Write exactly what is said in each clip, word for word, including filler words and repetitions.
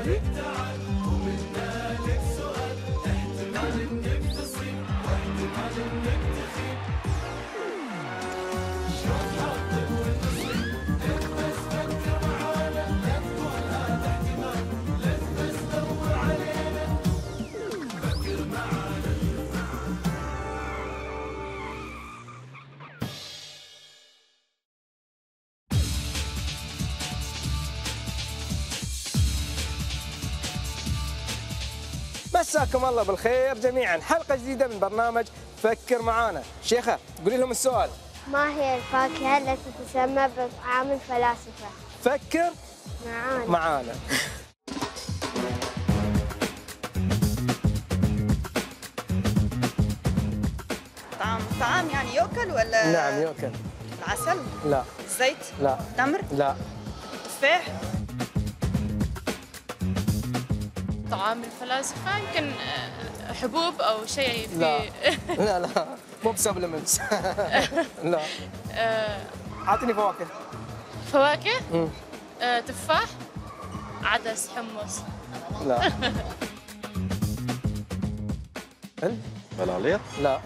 مساكم الله بالخير جميعا، حلقة جديدة من برنامج فكر معانا. شيخة قولي لهم السؤال. ما هي الفاكهة التي تسمى بطعام الفلاسفة؟ فكر معانا معانا. طعام طعام يعني يؤكل ولا؟ نعم يؤكل. العسل؟ لا. الزيت؟ لا. تمر؟ لا. التفاح؟ طعام الفلاسفة يمكن حبوب أو شيء في لا لا لا مو بسبلمنتس. لا. أعطيني فواكه. فواكه؟ مم. آه، تفاح، عدس، حمص. لا. بلاليط؟ لا.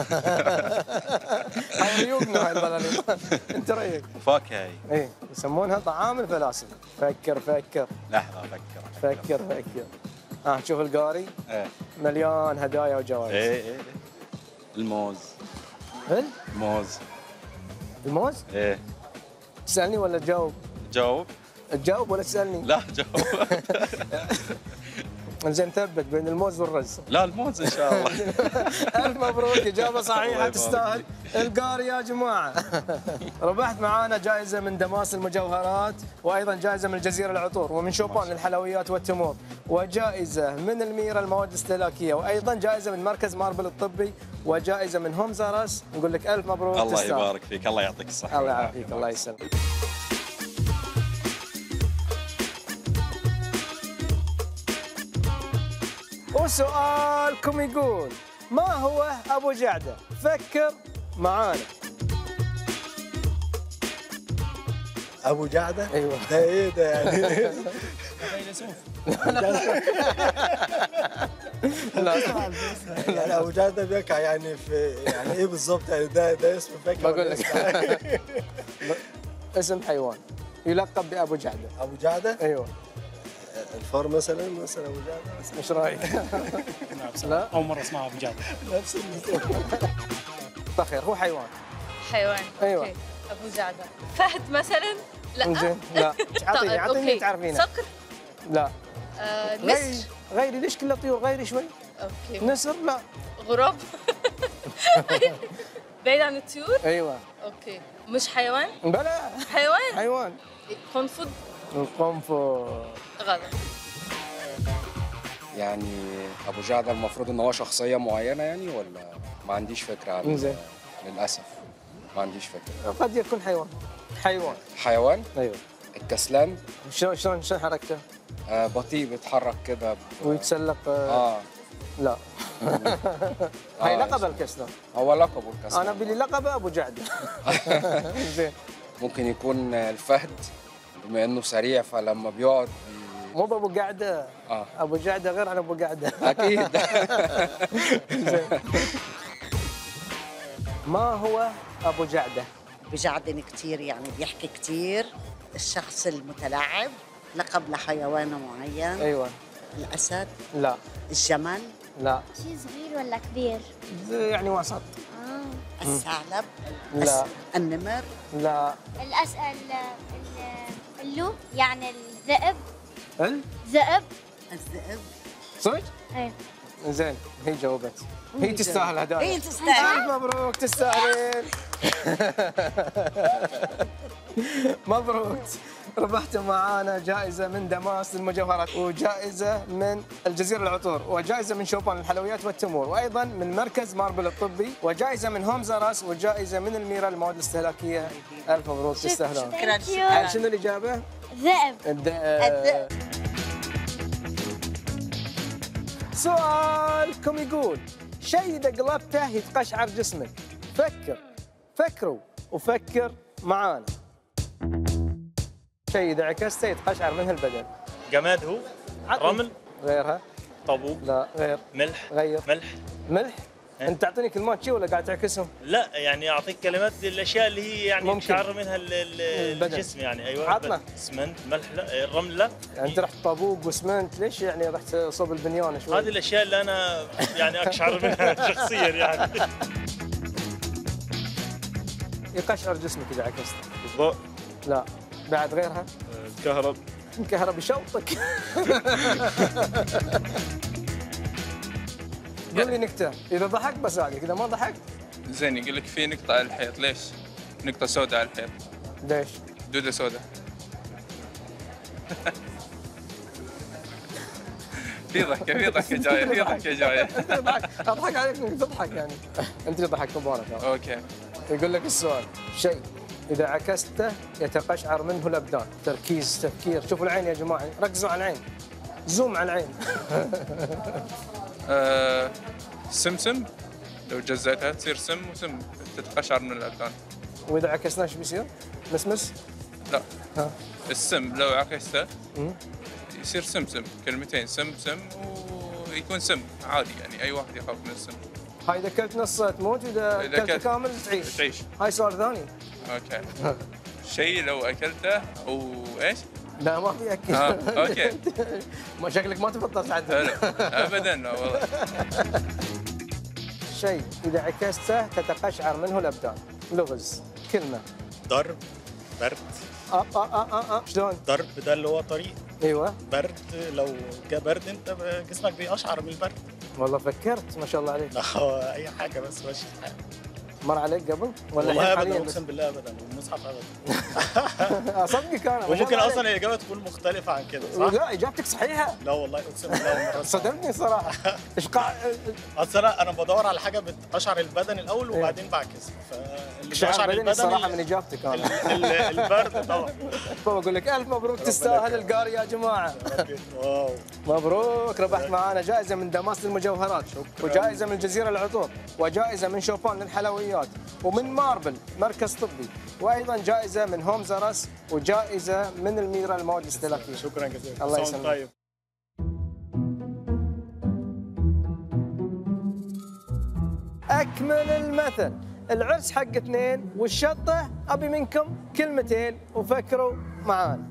هاي ريوقنا هاي البلاليط. انت رايك؟ فاكهة هي. ايه يسمونها طعام الفلاسفة. فكر فكر. لحظة افكر فكر فكر. ها شوف القاري ايه مليان هدايا وجوائز. ايه ايه الموز. هل؟ الموز. الموز؟ ايه تسألني ولا تجاوب؟ جاوب. تجاوب ولا تسألني؟ لا جاوب. زين ثبت بين الموز والرز. لا الموز ان شاء الله. ألف مبروك، إجابة صحيحة الله يبارك تستاهل فيك. القاري يا جماعة. ربحت معانا جائزة من دماس المجوهرات، وأيضا جائزة من الجزيرة العطور، ومن شوبان للحلويات والتمور، وجائزة من الميرا المواد الاستهلاكية، وأيضا جائزة من مركز ماربل الطبي، وجائزة من هومز آر أس. نقول لك ألف مبروك. الله تستاهل. يبارك فيك، الله يعطيك الصحة. الله يعافيك، الله يسلمك. وسؤالكم يقول: ما هو أبو جعدة؟ فكر معانا. ابو جعده؟ ايوه. ده ايه ده يعني؟ لا يعني ابو جعده بيقع يعني في يعني ايه بالظبط يعني؟ ده ده اسم فاكهه؟ بقول لك. اسم حيوان يلقب بأبو جعدة. ابو جعده؟ ايوه. الفار مثلا مثلا ابو جعده مثلا. ايش رايك؟ لا اول مره اسمعها ابو جعده. نفس بخير، هو حيوان. حيوان. أيوة. أوكي. أبو جعدة. فهد مثلا؟ لا. زين لا اعطيني طيب، اعطيني أوكي. تعرفينه. صقر؟ لا. آه، غيري نسر؟ غيري ليش كله طيور؟ غيري شوي. أوكي. نسر؟ لا. غراب؟ بعيد عن الطيور؟ ايوه. أوكي. مش حيوان؟ بلا حيوان؟ حيوان. قنفذ؟ القنفذ. غلط. يعني ابو جعده المفروض ان هو شخصيه معينه يعني، ولا ما عنديش فكره عنه؟ زين. للاسف ما عنديش فكره. قد يكون حيوان. حيوان. حيوان؟ ايوه. الكسلان؟ شلون شلون شلون حركته؟ آه بطيء، بيتحرك كده ب... ويتسلق. اه لا. هاي آه، لقب الكسلان. هو لقبه الكسلان. انا بلي لقبه ابو جعده. زين. ممكن يكون الفهد، بما انه سريع فلما بيقعد بي... مو بابو قعده. اه ابو جعده غير عن ابو قعده. اكيد. زين. ما هو ابو جعده؟ بجعدن كتير يعني بيحكي كتير، الشخص المتلاعب، لقب لحيوان معين. ايوه. الأسد؟ لا. الجمل؟ لا. شيء صغير ولا كبير؟ يعني وسط. آه. الثعلب؟ لا. النمر؟ لا. الأسئل اللو يعني الذئب. ال؟ ذئب. الذئب؟ صدق؟ ايه. زين هي جاوبت. هي تستاهل هدايا. هي تستاهل. ألف مبروك تستاهلين. مبروك، ربحتوا معانا جائزة من دماس للمجوهرات، وجائزة من الجزيرة العطور، وجائزة من شوبان للحلويات والتمور، وأيضا من مركز ماربل الطبي، وجائزة من هومز آر أس، وجائزة من الميرا المواد الاستهلاكية. ألف مبروك تستاهلون. شكرا شكرا. شنو الإجابة؟ ذئب. الذئب. سؤالكم يقول: شيء إذا قلبته يتقشعر جسمك. فكر فكروا وفكر معانا. شيء إذا عكسته يتقشعر منه البدن. جماد هو؟ عطني. رمل. غيرها. طابوق. لا غير. ملح. غير. ملح. ملح؟ إيه؟ انت تعطيني كلمات شي ولا قاعد تعكسهم؟ لا يعني اعطيك كلمات الاشياء اللي هي يعني ممكن. تشعر منها ال- ال- البدن. الجسم يعني. ايوه. عطنا. اسمنت، ملح، لا الرمل لا. يعني انت رحت طابوق واسمنت، ليش يعني رحت صوب البنيان شوي؟ هذه الاشياء اللي انا يعني اقشعر منها شخصيا يعني. يقشعر جسمك اذا عكست. الضوء. لا بعد غيرها. الكهرب. الكهرب يشوطك. قول لي نكته، اذا ضحكت بساعدك، اذا ما ضحكت زين يقول لك في نقطة على الحيط، ليش؟ نقطة سوداء على الحيط. ليش؟ دودة سوداء. في ضحكة في ضحكة جاية في ضحكة جاية. اضحك عليك انك تضحك يعني. انت اللي ضحكت مبارك. اوكي. يقول لك السؤال، شيء اذا عكسته يتقشعر منه الابدان. تركيز، تفكير، شوفوا العين يا جماعه، ركزوا على العين. زوم على العين. آه سمسم، لو جزيتها تصير سم وسم، تتقشعر من الأبدان. واذا عكسناه ايش بيصير؟ مسمس؟ لا. ها. السم لو عكسته مم. يصير سمسم، كلمتين سم سم ويكون سم عادي يعني، أي واحد يخاف من السم. هاي اذا اكلت نص تموت، واذا إذا اكلت أكلت كامل تعيش. تعيش. هاي سؤال ثاني. اوكي. شيء لو اكلته او ايش؟ لا ما في اكل. آه، أوكي. ما شكلك ما تفضل تعدل. حلو. ابدا والله. شيء اذا عكسته تتقشعر منه الابدان. لغز. كلمه. ضرب. برد. اه اه اه اه, آه. شلون؟ ضرب ده اللي هو طريق. ايوه. برد لو جاء برد انت جسمك بيقشعر من البرد. والله فكرت ما شاء الله عليك. لا هو اي حاجه بس ماشي الحال. مر عليك قبل ولا والله الحين ابدا حاليا بس؟ اقسم بالله ابدا والمصحف ابدا. اصدقك انا. ما شاء وممكن الله اصلا عليك. الاجابه تكون مختلفه عن كده صح؟ لا اجابتك صحيحه. لا والله اقسم بالله مرة صدمتني صراحه. ايش قاع اصل انا انا بدور على حاجه بتقشعر البدن الاول وبعدين بعكس، فاللي بيقشعر البدن الصراحه ال- من اجابتك انا. ال- ال- البرد طبعا. بقول لك الف مبروك، تستاهل القاري يا جماعه. واو. مبروك، ربحت معانا جائزه من دماس للمجوهرات، وجائزه من الجزيره العطور، وجائزه من شوبان للحلويات، ومن ماربل مركز طبي، وايضا جائزه من هومز أرس، وجائزه من الميرا المواد الاستهلاكيه. شكرا جزيلا. الله صوت يسلمك. طيب. اكمل المثل، العرس حق اثنين والشطه، ابي منكم كلمتين وفكروا معانا.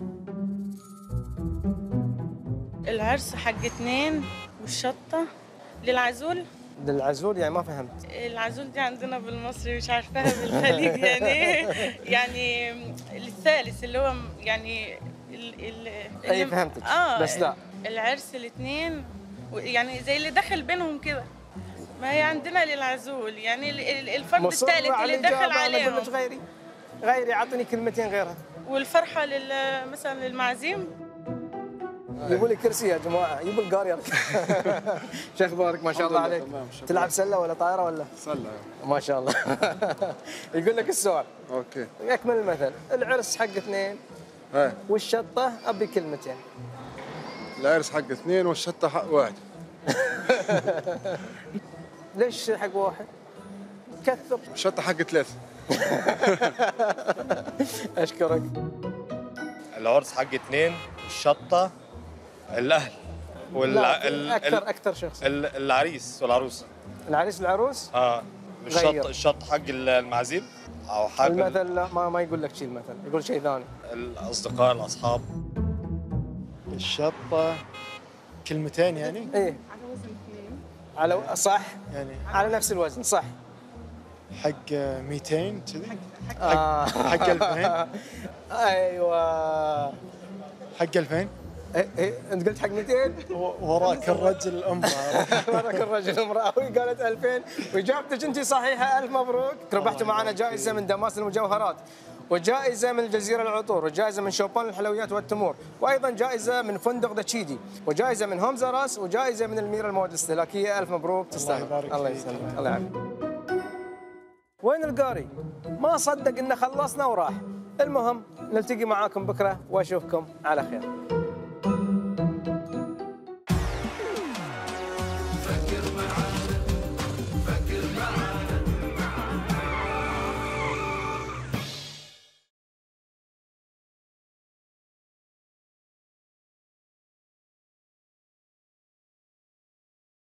العرس حق اتنين والشطة للعزول. للعزول يعني ما فهمت. العزول دي عندنا بالمصري، مش عارفاها بالخليج يعني ايه. يعني الثالث اللي هو يعني ال ال اي فهمتك. اه بس لا العرس الاثنين يعني زي اللي دخل بينهم كده. ما هي عندنا للعزول يعني ال- ال- الفرد مصرة الثالث على اللي دخل الإجابة، أنا عليهم. أقول لك غيري غيري اعطني كلمتين غيرها. والفرحة لل مثلا للمعازيم. يبوا لي كرسي يا جماعه، يبوا القاري. شو اخبارك؟ ما شاء الله عليك. تلعب سله ولا طايره ولا؟ سله. ما شاء الله. يقول لك السؤال. اوكي. يكمل المثل، العرس حق اثنين ايه والشطه ابي كلمتين. العرس حق اثنين والشطه حق واحد. ليش حق واحد؟ كثر. الشطه حق ثلاثه. اشكرك. العرس حق اثنين والشطه الاهل وال لا، ال- اكثر ال- اكثر شخص. ال- العريس والعروسه. العريس والعروس؟ اه غير. الشط الشط حق المعازيم او حق المثل لا، ما ما يقول لك شيء المثل، يقول شيء ثاني. الاصدقاء الاصحاب. الشطه كلمتين يعني؟ ايه على صح يعني على نفس الوزن صح. حق مئتين كذي؟ آه. حق ألفين؟ ايوه حق ألفين؟ إيه إيه انت قلت حق مئتين؟ وراك الرجل امراه. وراك الرجل امراه، وهي قالت ألفين، واجابتك انت صحيحه. الف مبروك، ربحتوا معنا جائزه من دماس للمجوهرات، وجائزه من الجزيره العطور، وجائزه من شوبان للحلويات والتمور، وايضا جائزه من فندق ذا تشيدي، وجائزه من هومز أرس، وجائزه من الميرا المواد الاستهلاكيه. الف مبروك، تستاهل. الله يسلمك. الله يعافيك. وين القاري؟ ما صدق انه خلصنا وراح. المهم نلتقي معاكم بكره واشوفكم على خير.